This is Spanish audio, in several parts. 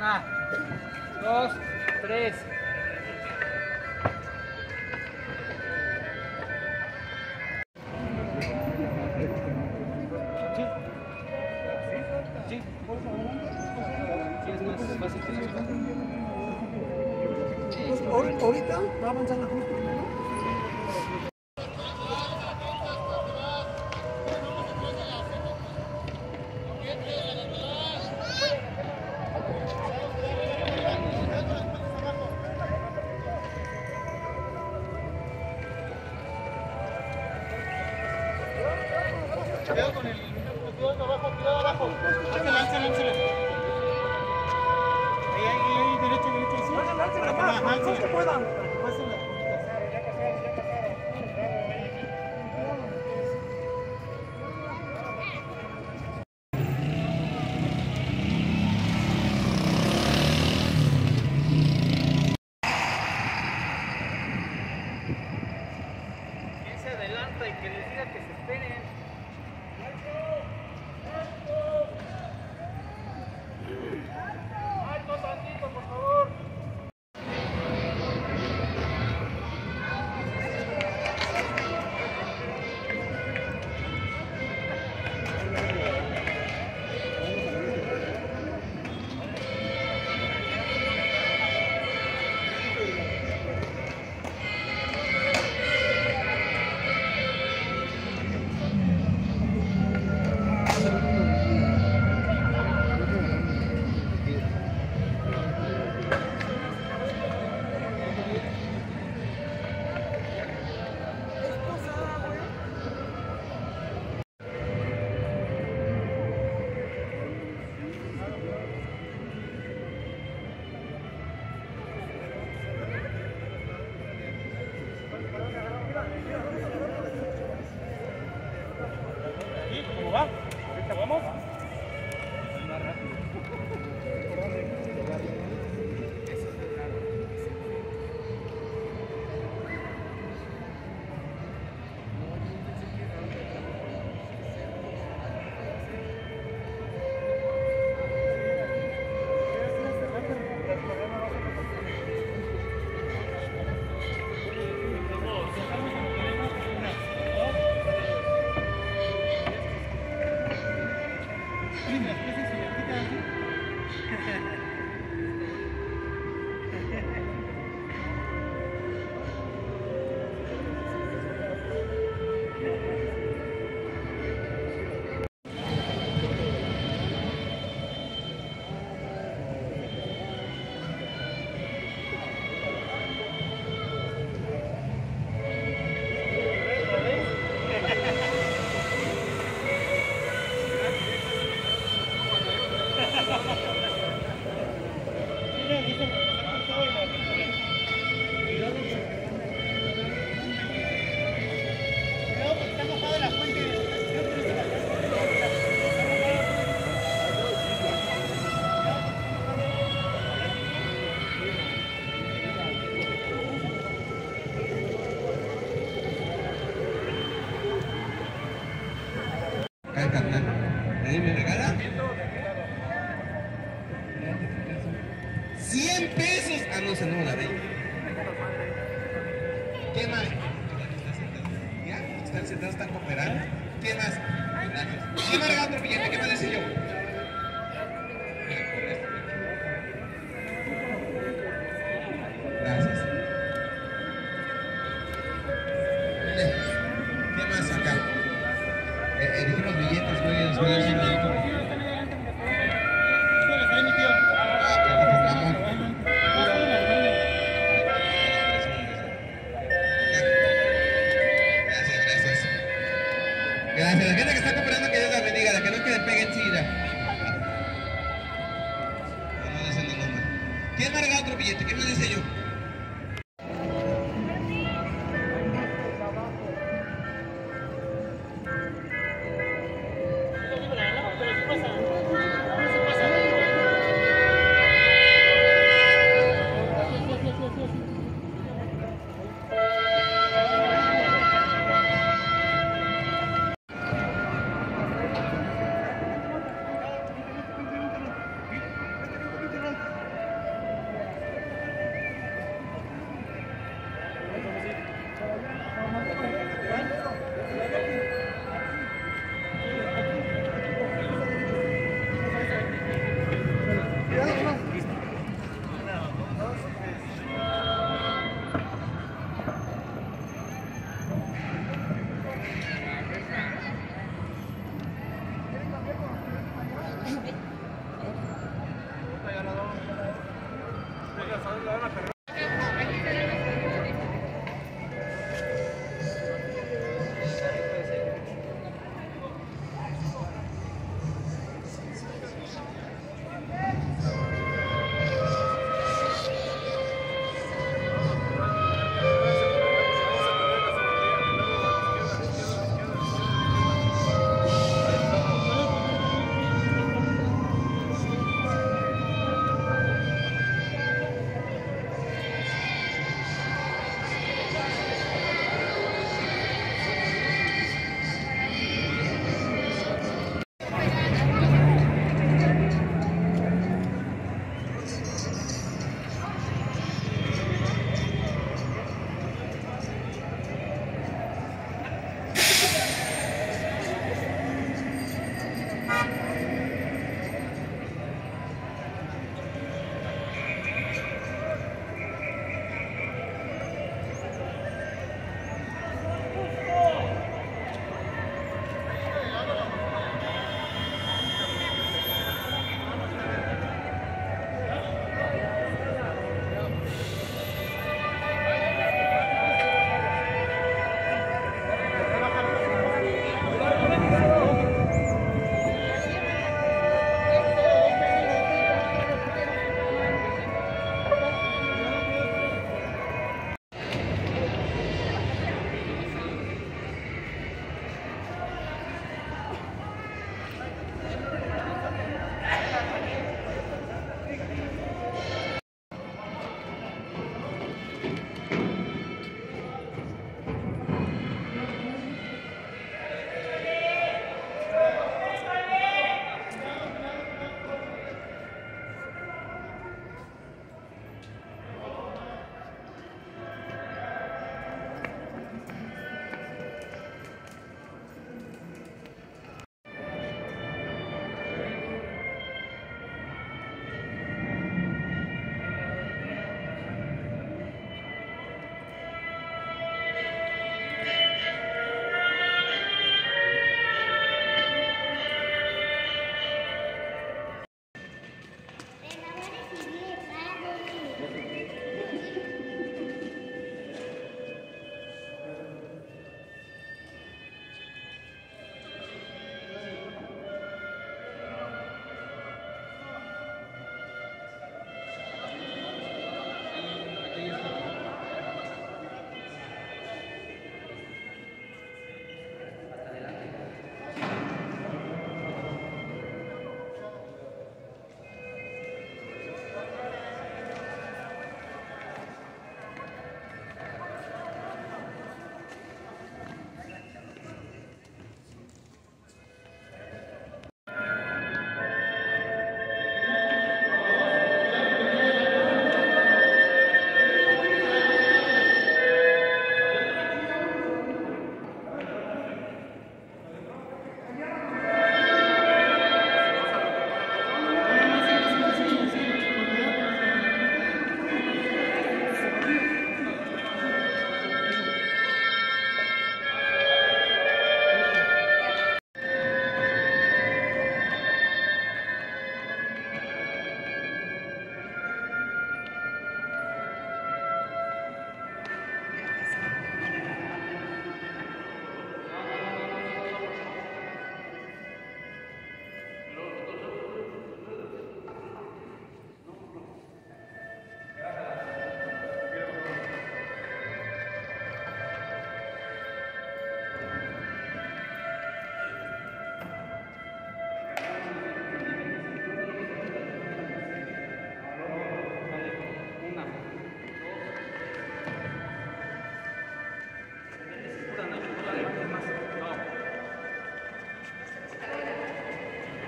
1, 2, 3. Sí, por favor. Sí, es más fácil que Ahorita va a avanzar la justa. Cuidado con el... Cuidado abajo, cuidado abajo. Lánzale. Ahí, derecho, sí. Lánzale más, los que puedan. ¿Quién se adelanta y que les diga que se esperen? Alto tantito, por favor. ¿Cómo va? ¿Ahorita vamos? Más rápido. Ahí me regala 100 pesos. Ah, no, esa no, la 20. ¿Qué más? Ya, están sentados, están cooperando. ¿Qué más? Gracias. ¿Quién me regala otro billete? ¿Qué más dice yo? Gracias. ¿Qué más acá? Dijimos billetes, güey, los voy a decir billete. Gracias, la gente que está cooperando, que Dios la bendiga, la que no quede pegue enseguida. No dice el nombre. ¿Quién me regala otro billete? ¿Qué me dice yo?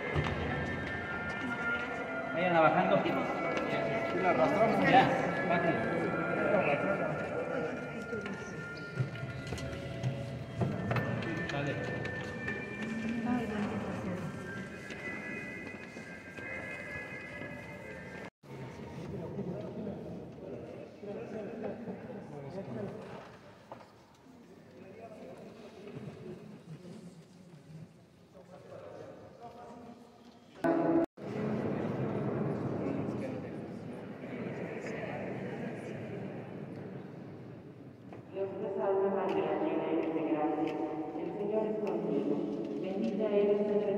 Vayan bajando. Y la arrastramos. Ya, bajen. Dale. Dios te salve María, llena eres de gracia, el Señor es contigo. Bendita eres entre